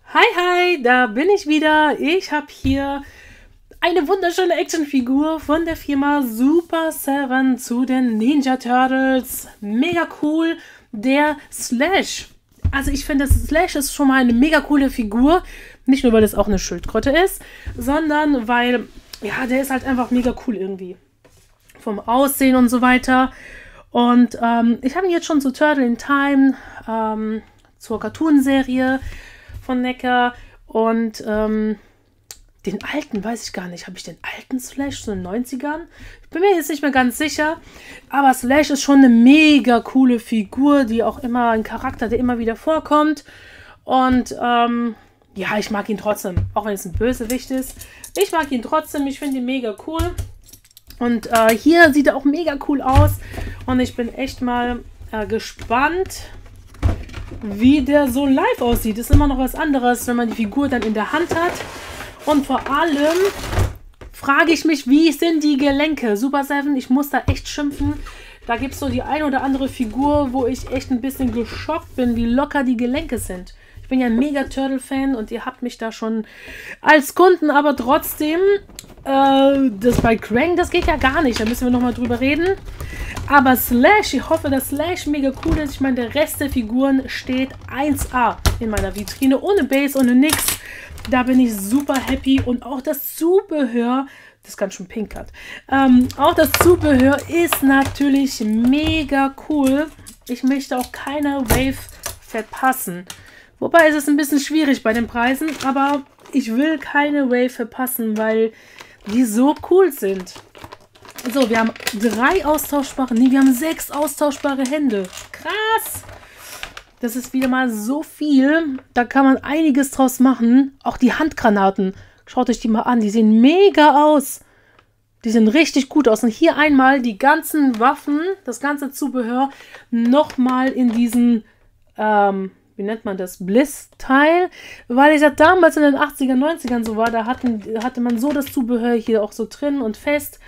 Hi, hi, da bin ich wieder. Ich habe hier eine wunderschöne Actionfigur von der Firma Super 7 zu den Ninja Turtles. Mega cool. Der Slash. Also ich finde, das Slash ist schon mal eine mega coole Figur. Nicht nur, weil es auch eine Schildkröte ist, sondern weil, ja, der ist halt einfach mega cool irgendwie. Vom Aussehen und so weiter. Und ich habe ihn jetzt schon zu Turtle in Time, zur Cartoon-Serie von Necker und den alten weiß ich gar nicht. Habe ich den alten Slash zu den 90ern? Ich bin mir jetzt nicht mehr ganz sicher. Aber Slash ist schon eine mega coole Figur, die auch immer ein Charakter, der immer wieder vorkommt. Und ja, ich mag ihn trotzdem. Auch wenn es ein Bösewicht ist. Ich mag ihn trotzdem. Ich finde ihn mega cool. Und hier sieht er auch mega cool aus. Und ich bin echt mal gespannt, wie der so live aussieht. Ist immer noch was anderes, wenn man die Figur dann in der Hand hat. Und vor allem frage ich mich, wie sind die Gelenke? Super 7, ich muss da echt schimpfen. Da gibt es so die ein oder andere Figur, wo ich echt ein bisschen geschockt bin, wie locker die Gelenke sind. Ich bin ja ein mega Turtle-Fan und ihr habt mich da schon als Kunden, aber trotzdem, das bei Krang, das geht ja gar nicht. Da müssen wir nochmal drüber reden. Aber Slash, ich hoffe, dass Slash mega cool ist. Ich meine, der Rest der Figuren steht 1A in meiner Vitrine. Ohne Base, ohne nix. Da bin ich super happy. Und auch das Zubehör, das ist ganz schön pinkert. Auch das Zubehör ist natürlich mega cool. Ich möchte auch keine Wave verpassen. Wobei es ist ein bisschen schwierig bei den Preisen. Aber ich will keine Wave verpassen, weil die so cool sind. So, wir haben 3 austauschbare, nee, wir haben 6 austauschbare Hände. Krass! Das ist wieder mal so viel. Da kann man einiges draus machen. Auch die Handgranaten. Schaut euch die mal an. Die sehen mega aus. Die sehen richtig gut aus. Und hier einmal die ganzen Waffen, das ganze Zubehör, nochmal in diesen, wie nennt man das, Bliss-Teil. Weil ich ja damals in den 80er, 90ern so war, da hatte man so das Zubehör hier auch so drin und fest.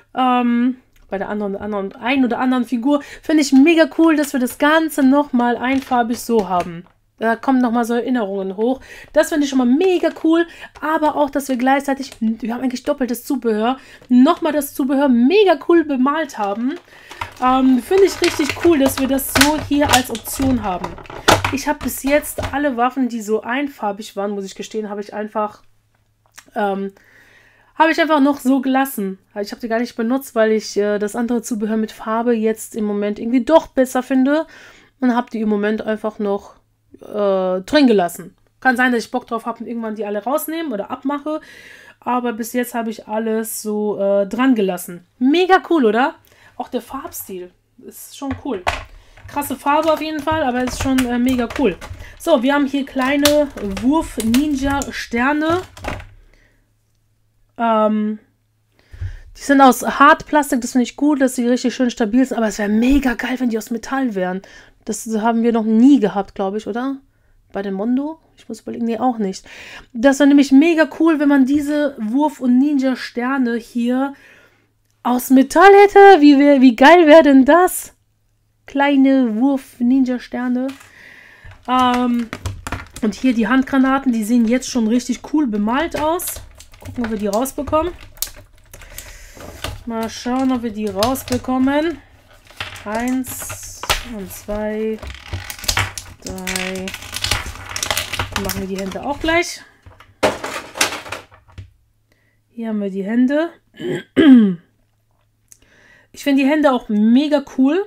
Bei der ein oder anderen Figur finde ich mega cool, dass wir das Ganze nochmal einfarbig so haben. Da kommen nochmal so Erinnerungen hoch. Das finde ich schon mal mega cool. Aber auch, dass wir gleichzeitig, wir haben eigentlich doppeltes Zubehör, nochmal das Zubehör mega cool bemalt haben. Finde ich richtig cool, dass wir das so hier als Option haben. Ich habe bis jetzt alle Waffen, die so einfarbig waren, muss ich gestehen, habe ich einfach noch so gelassen. Ich habe die gar nicht benutzt, weil ich das andere Zubehör mit Farbe jetzt im Moment irgendwie doch besser finde. Und habe die im Moment einfach noch drin gelassen. Kann sein, dass ich Bock drauf habe und irgendwann die alle rausnehmen oder abmache. Aber bis jetzt habe ich alles so dran gelassen. Mega cool, oder? Auch der Farbstil ist schon cool. Krasse Farbe auf jeden Fall, aber ist schon mega cool. So, wir haben hier kleine Wurf-Ninja-Sterne. Die sind aus Hartplastik, das finde ich gut, dass sie richtig schön stabil sind, aber es wäre mega geil, wenn die aus Metall wären. Das haben wir noch nie gehabt, glaube ich, oder? Bei dem Mondo? Ich muss überlegen, nee, auch nicht. Das wäre nämlich mega cool, wenn man diese Wurf- und Ninja-Sterne hier aus Metall hätte. Wie geil wäre denn das? Kleine Wurf-Ninja-Sterne. Und hier die Handgranaten, die sehen jetzt schon richtig cool bemalt aus. Gucken, ob wir die rausbekommen. Mal schauen, ob wir die rausbekommen. 1 und 2, 3. Dann machen wir die Hände auch gleich. Hier haben wir die Hände. Ich finde die Hände auch mega cool.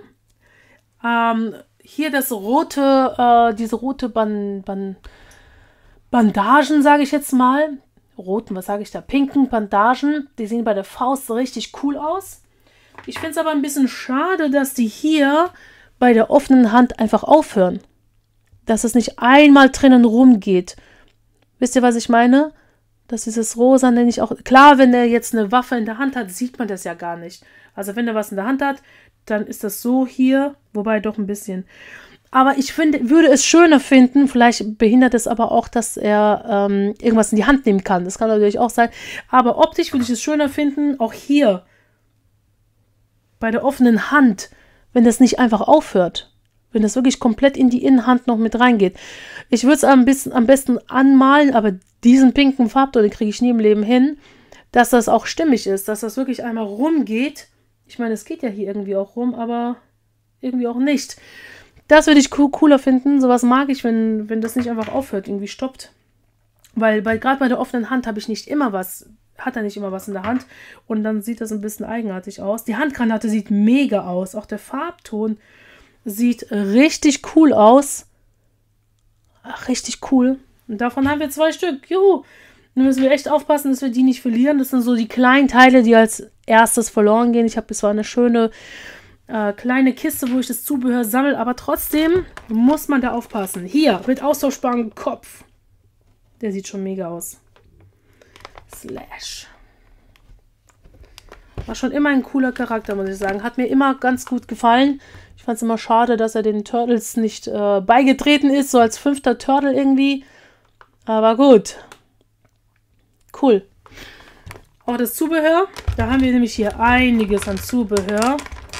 Hier das rote, diese rote Bandagen, sage ich jetzt mal. Roten, was sage ich da? Pinken Bandagen. Die sehen bei der Faust richtig cool aus. Ich finde es aber ein bisschen schade, dass die hier bei der offenen Hand einfach aufhören. Dass es nicht einmal drinnen rumgeht. Wisst ihr, was ich meine? Dass dieses Rosa nenne ich auch... Klar, wenn er jetzt eine Waffe in der Hand hat, sieht man das ja gar nicht. Also wenn er was in der Hand hat, dann ist das so hier. Wobei doch ein bisschen... Aber ich würde es schöner finden, vielleicht behindert es aber auch, dass er irgendwas in die Hand nehmen kann. Das kann natürlich auch sein. Aber optisch würde ich es schöner finden, auch hier, bei der offenen Hand, wenn das nicht einfach aufhört. Wenn das wirklich komplett in die Innenhand noch mit reingeht. Ich würde es am besten anmalen, aber diesen pinken Farbton, den kriege ich nie im Leben hin, dass das auch stimmig ist, dass das wirklich einmal rumgeht. Ich meine, es geht ja hier irgendwie auch rum, aber irgendwie auch nicht. Das würde ich cooler finden. Sowas mag ich, wenn das nicht einfach aufhört, irgendwie stoppt. Weil gerade bei der offenen Hand habe ich nicht immer was, hat er nicht immer was in der Hand. Und dann sieht das ein bisschen eigenartig aus. Die Handgranate sieht mega aus. Auch der Farbton sieht richtig cool aus. Ach, richtig cool. Und davon haben wir 2 Stück. Juhu. Dann müssen wir echt aufpassen, dass wir die nicht verlieren. Das sind so die kleinen Teile, die als erstes verloren gehen. Ich habe zwar eine schöne kleine Kiste, wo ich das Zubehör sammle, aber trotzdem muss man da aufpassen. Hier, mit austauschbarem Kopf. Der sieht schon mega aus. Slash. War schon immer ein cooler Charakter, muss ich sagen. Hat mir immer ganz gut gefallen. Ich fand es immer schade, dass er den Turtles nicht beigetreten ist, so als 5. Turtle irgendwie. Aber gut. Cool. Auch das Zubehör. Da haben wir nämlich hier einiges an Zubehör.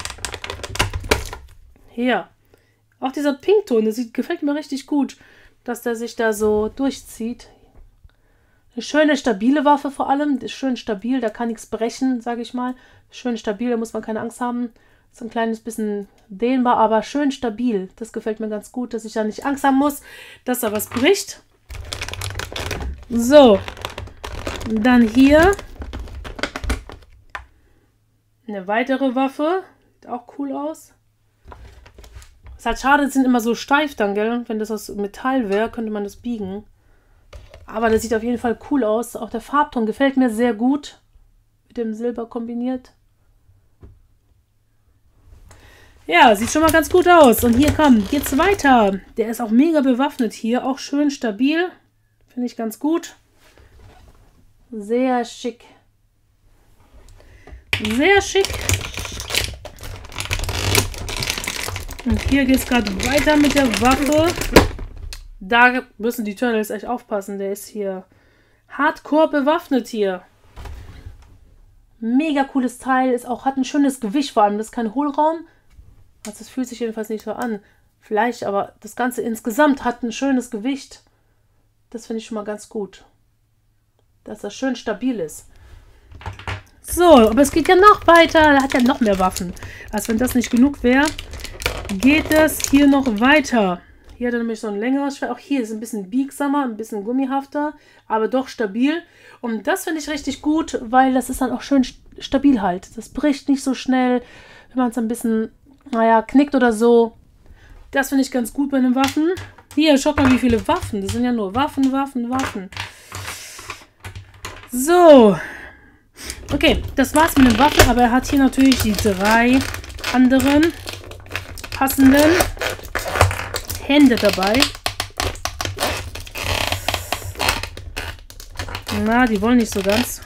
Hier. Auch dieser Pinkton, das gefällt mir richtig gut, dass der sich da so durchzieht. Eine schöne, stabile Waffe vor allem. Ist schön stabil, da kann nichts brechen, sage ich mal. Schön stabil, da muss man keine Angst haben. Ist ein kleines bisschen dehnbar, aber schön stabil. Das gefällt mir ganz gut, dass ich da nicht Angst haben muss, dass da was bricht. So. Dann hier eine weitere Waffe. Sieht auch cool aus. Ist halt schade, die sind immer so steif dann, gell? Wenn das aus Metall wäre, könnte man das biegen. Aber das sieht auf jeden Fall cool aus. Auch der Farbton gefällt mir sehr gut. Mit dem Silber kombiniert. Ja, sieht schon mal ganz gut aus. Und hier geht's weiter. Der ist auch mega bewaffnet hier. Auch schön stabil. Finde ich ganz gut. Sehr schick. Sehr schick. Und hier geht es gerade weiter mit der Waffe. Da müssen die Turtles echt aufpassen. Der ist hier hardcore bewaffnet hier. Mega cooles Teil. Hat ein schönes Gewicht vor allem. Das ist kein Hohlraum. Also das fühlt sich jedenfalls nicht so an. Vielleicht, aber das Ganze insgesamt hat ein schönes Gewicht. Das finde ich schon mal ganz gut. Dass das schön stabil ist. So, aber es geht ja noch weiter. Er hat ja noch mehr Waffen. Als wenn das nicht genug wäre, geht es hier noch weiter. Hier hat er nämlich so ein längeres Schwert. Auch hier ist ein bisschen biegsamer, ein bisschen gummihafter, aber doch stabil. Und das finde ich richtig gut, weil das ist dann auch schön stabil halt. Das bricht nicht so schnell, wenn man es ein bisschen, naja, knickt oder so. Das finde ich ganz gut bei den Waffen. Hier, schaut mal, wie viele Waffen. Das sind ja nur Waffen, Waffen, Waffen. So. Okay, das war's mit den Waffen, aber er hat hier natürlich die 3 anderen passenden Hände dabei. Na, die wollen nicht so ganz.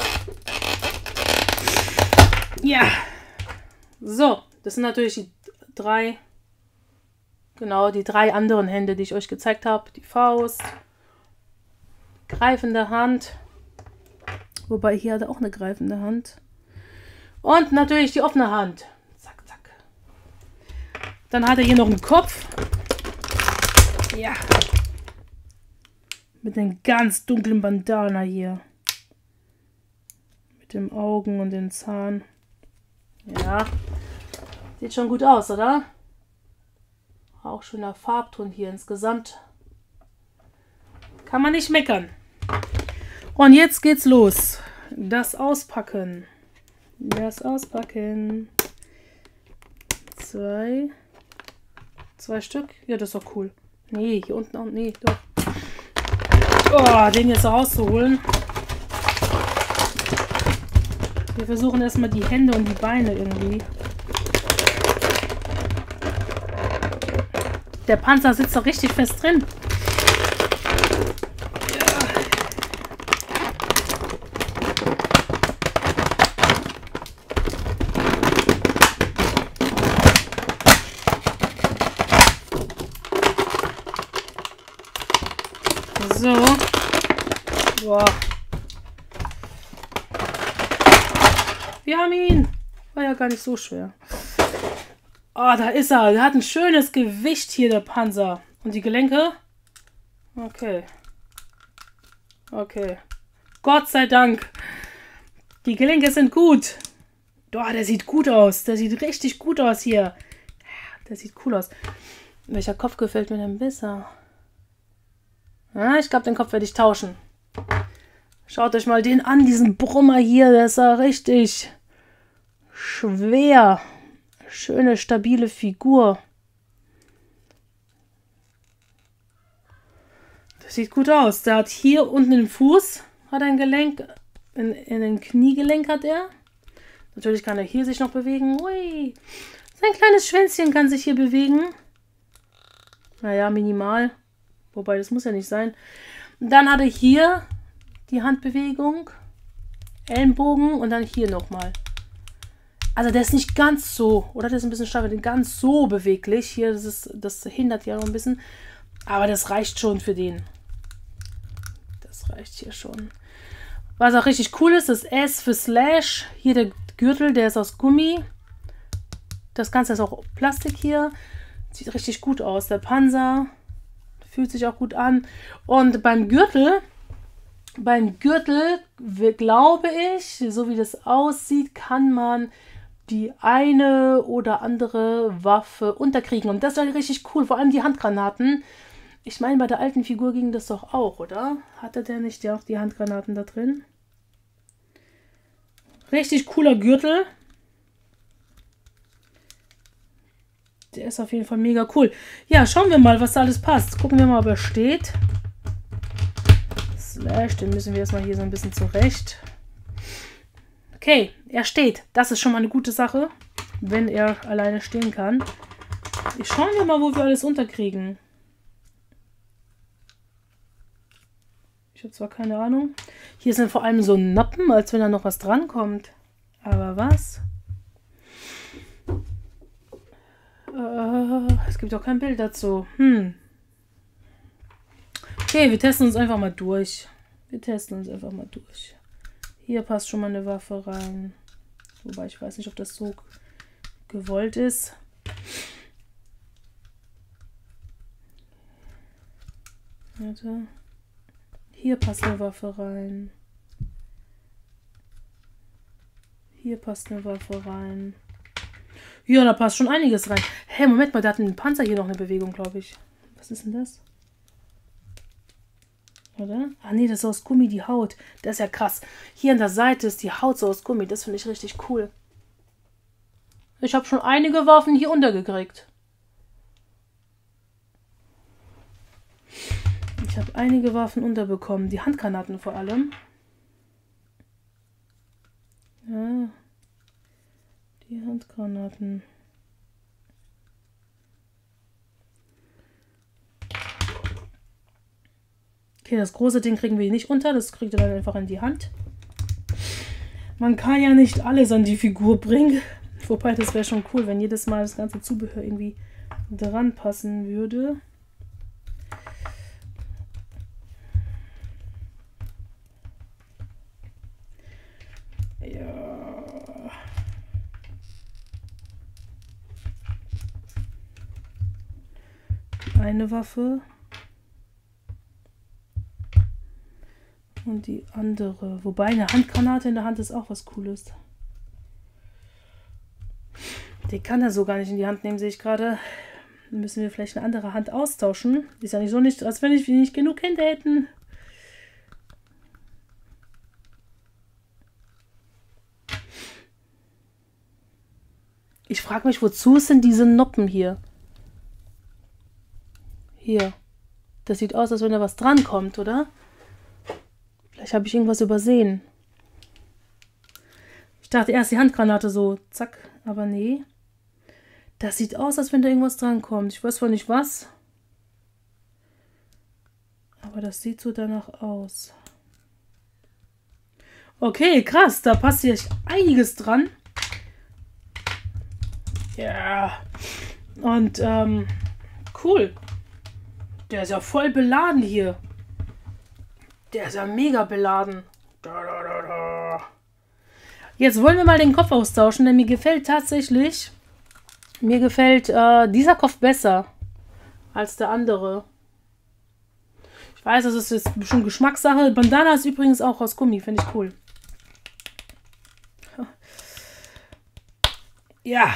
Ja. So, das sind natürlich die 3, genau, die 3 anderen Hände, die ich euch gezeigt habe. Die Faust, greifende Hand, wobei hier hat er auch eine greifende Hand. Und natürlich die offene Hand. Zack, zack. Dann hat er hier noch einen Kopf. Ja. Mit einem ganz dunklen Bandana hier. Mit den Augen und den Zahn. Ja. Sieht schon gut aus, oder? Auch schöner Farbton hier insgesamt. Kann man nicht meckern. Und jetzt geht's los. Das Auspacken. Das Auspacken. 2 Stück. Ja, das ist doch cool. Nee, hier unten auch. Nee, doch. Oh, den jetzt rauszuholen. Wir versuchen erstmal die Hände und die Beine irgendwie. Der Panzer sitzt doch richtig fest drin. So. Boah. Wir haben ihn. War ja gar nicht so schwer. Oh, da ist er. Der hat ein schönes Gewicht hier, der Panzer. Und die Gelenke? Okay. Okay. Gott sei Dank. Die Gelenke sind gut. Oh, der sieht gut aus. Der sieht richtig gut aus hier. Der sieht cool aus. Welcher Kopf gefällt mir denn besser? Ja, ich glaube, den Kopf werde ich tauschen. Schaut euch mal den an, diesen Brummer hier. Der ist ja richtig schwer. Schöne, stabile Figur. Das sieht gut aus. Der hat hier unten im Fuß, hat ein Gelenk, in den Kniegelenk hat er. Natürlich kann er hier sich noch bewegen. Ui. Sein kleines Schwänzchen kann sich hier bewegen. Naja, minimal. Wobei, das muss ja nicht sein. Dann hat er hier die Handbewegung, Ellenbogen und dann hier nochmal. Also der ist nicht ganz so, oder der ist ein bisschen steifer, ganz so beweglich. Hier, das hindert ja noch ein bisschen. Aber das reicht schon für den. Das reicht hier schon. Was auch richtig cool ist, das S für Slash. Hier der Gürtel, der ist aus Gummi. Das Ganze ist auch Plastik hier. Sieht richtig gut aus. Der Panzer fühlt sich auch gut an. Und beim Gürtel glaube ich, so wie das aussieht, kann man die eine oder andere Waffe unterkriegen. Und das wäre richtig cool, vor allem die Handgranaten. Ich meine, bei der alten Figur ging das doch auch, oder? Hatte der nicht ja auch die Handgranaten da drin? Richtig cooler Gürtel. Der ist auf jeden Fall mega cool. Ja, schauen wir mal, was da alles passt. Gucken wir mal, ob er steht. Slash, den müssen wir erstmal hier so ein bisschen zurecht. Okay, er steht. Das ist schon mal eine gute Sache, wenn er alleine stehen kann. Schauen wir mal, wo wir alles unterkriegen. Ich habe zwar keine Ahnung. Hier sind vor allem so Noppen, als wenn da noch was drankommt. Aber was? Es gibt auch kein Bild dazu. Okay, wir testen uns einfach mal durch. Hier passt schon mal eine Waffe rein. Wobei ich weiß nicht, ob das so gewollt ist. Warte. Hier passt eine Waffe rein. Hier passt eine Waffe rein. Ja, da passt schon einiges rein. Hey, Moment mal, da hat ein Panzer hier noch eine Bewegung, glaube ich. Was ist denn das? Oder? Ah, nee, das ist aus Gummi, die Haut. Das ist ja krass. Hier an der Seite ist die Haut so aus Gummi. Das finde ich richtig cool. Ich habe schon einige Waffen hier untergekriegt. Ich habe einige Waffen unterbekommen. Die Handgranaten vor allem. Ja. Die Handgranaten. Okay, das große Ding kriegen wir nicht unter. Das kriegt er dann einfach in die Hand. Man kann ja nicht alles an die Figur bringen. Wobei, das wäre schon cool, wenn jedes Mal das ganze Zubehör irgendwie dran passen würde. Ja. Eine Waffe. Und die andere. Wobei eine Handgranate in der Hand ist auch was Cooles. Die kann er so gar nicht in die Hand nehmen, sehe ich gerade. Dann müssen wir vielleicht eine andere Hand austauschen. Ist ja nicht so, nicht, als wenn wir nicht genug Hände hätten. Ich frage mich, wozu sind diese Noppen hier? Hier. Das sieht aus, als wenn da was drankommt, oder? Vielleicht habe ich irgendwas übersehen. Ich dachte erst die Handgranate so, zack, aber nee. Das sieht aus, als wenn da irgendwas drankommt. Ich weiß zwar nicht was. Aber das sieht so danach aus. Okay, krass, da passt hier einiges dran. Ja. Und, cool. Der ist ja voll beladen hier. Der ist ja mega beladen. Jetzt wollen wir mal den Kopf austauschen, denn mir gefällt tatsächlich Mir gefällt dieser Kopf besser als der andere. Ich weiß, das ist jetzt schon Geschmackssache. Bandana ist übrigens auch aus Gummi. Finde ich cool. Ja.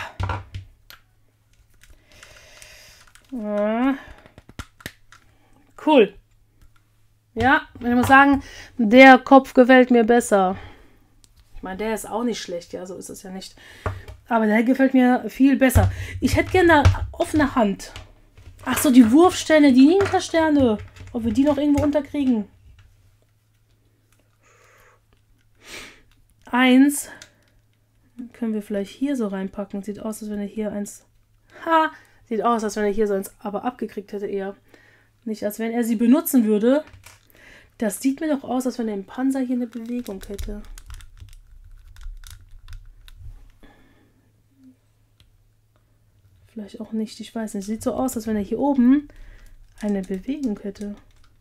Cool. Ja, ich muss sagen, der Kopf gefällt mir besser. Ich meine, der ist auch nicht schlecht. Ja, so ist es ja nicht. Aber der gefällt mir viel besser. Ich hätte gerne eine offene Hand. Ach so, die Wurfsterne, die Ninja-Sterne. Ob wir die noch irgendwo unterkriegen. 1 können wir vielleicht hier so reinpacken. Sieht aus, als wenn er hier eins... Ha! Sieht aus, als wenn er hier so eins aber abgekriegt hätte eher. Nicht, als wenn er sie benutzen würde. Das sieht mir doch aus, als wenn er im Panzer hier eine Bewegung hätte. Vielleicht auch nicht, ich weiß nicht. Sieht so aus, als wenn er hier oben eine Bewegung hätte.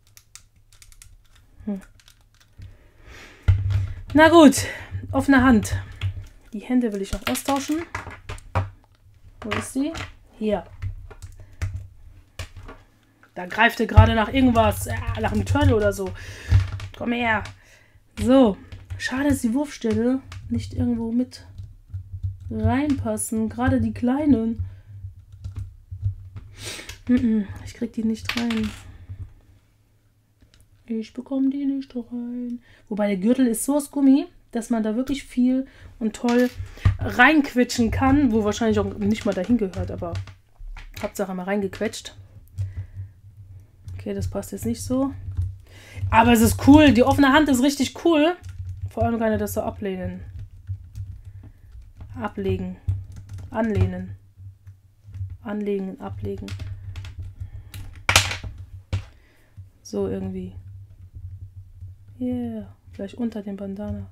Na gut, offene Hand. Die Hände will ich noch austauschen. Wo ist sie? Hier. Da greift er gerade nach irgendwas. Nach einem Turtle oder so. Komm her. So. Schade, dass die Wurfstelle nicht irgendwo mit reinpassen. Gerade die kleinen. Ich krieg die nicht rein. Ich bekomme die nicht rein. Wobei der Gürtel ist so aus Gummi, dass man da wirklich viel und toll reinquetschen kann. Wo wahrscheinlich auch nicht mal dahin gehört, aber Hauptsache mal reingequetscht. Okay, das passt jetzt nicht so. Aber es ist cool. Die offene Hand ist richtig cool. Vor allem kann er das so ablehnen. Ablegen. Anlehnen. Anlegen, ablegen. So irgendwie. Yeah. Gleich unter dem Bandana.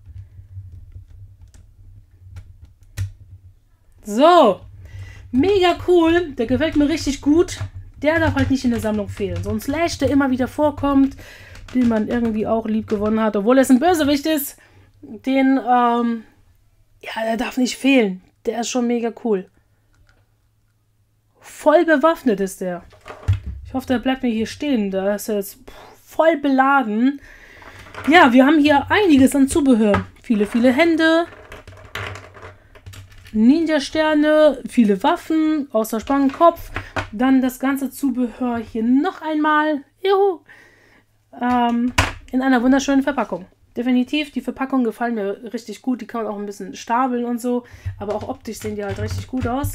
So. Mega cool. Der gefällt mir richtig gut. Der darf halt nicht in der Sammlung fehlen. So ein Slash, der immer wieder vorkommt, den man irgendwie auch lieb gewonnen hat, obwohl es ein Bösewicht ist, den, ja, der darf nicht fehlen. Der ist schon mega cool. Voll bewaffnet ist der. Ich hoffe, der bleibt mir hier stehen. Da ist er jetzt voll beladen. Ja, wir haben hier einiges an Zubehör. Viele, viele Hände. Ninja-Sterne. Viele Waffen. Außer Spangenkopf. Dann das ganze Zubehör hier noch einmal. Juhu. In einer wunderschönen Verpackung. Definitiv, die Verpackungen gefallen mir richtig gut. Die kann man auch ein bisschen stapeln und so. Aber auch optisch sehen die halt richtig gut aus.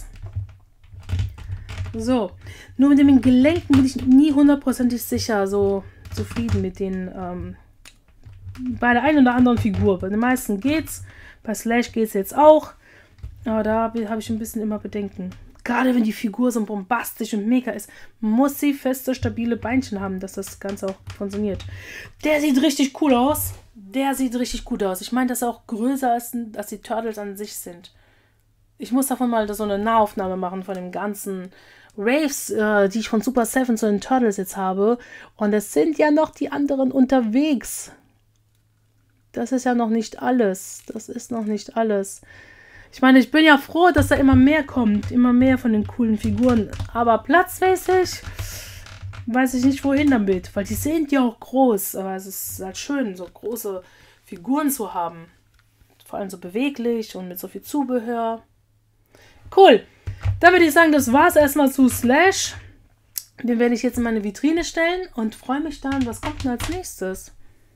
So, nur mit den Gelenken bin ich nie hundertprozentig sicher, so zufrieden mit den, bei der einen oder anderen Figur. Bei den meisten geht's, bei Slash geht's jetzt auch, aber da habe ich ein bisschen immer Bedenken. Gerade wenn die Figur so bombastisch und mega ist, muss sie feste, stabile Beinchen haben, dass das Ganze auch funktioniert. Der sieht richtig cool aus. Der sieht richtig gut aus. Ich meine, dass er auch größer ist, als die Turtles an sich sind. Ich muss davon mal so eine Nahaufnahme machen von dem ganzen Waves, die ich von Super 7 zu den Turtles jetzt habe. Und es sind ja noch die anderen unterwegs. Das ist ja noch nicht alles. Das ist noch nicht alles. Ich meine, ich bin ja froh, dass da immer mehr kommt. Immer mehr von den coolen Figuren. Aber platzmäßig weiß ich nicht, wohin damit. Weil die sind ja auch groß. Aber es ist halt schön, so große Figuren zu haben. Vor allem so beweglich und mit so viel Zubehör. Cool. Dann würde ich sagen, das war es erstmal zu Slash. Den werde ich jetzt in meine Vitrine stellen und freue mich dann, was kommt denn als nächstes?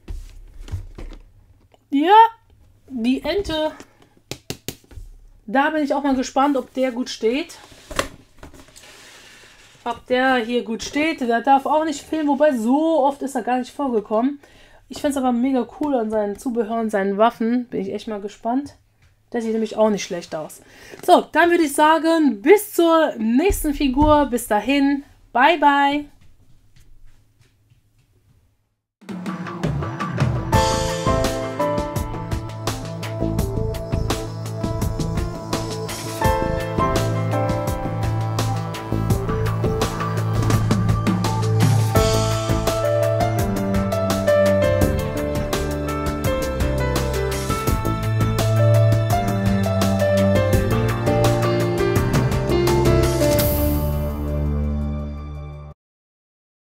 Ja, die Ente. Da bin ich auch mal gespannt, ob der gut steht. Ob der hier gut steht. Der darf auch nicht fehlen, wobei so oft ist er gar nicht vorgekommen. Ich finde es aber mega cool an seinen Zubehör und seinen Waffen. Bin ich echt mal gespannt. Der sieht nämlich auch nicht schlecht aus. So, dann würde ich sagen, bis zur nächsten Figur. Bis dahin, bye bye.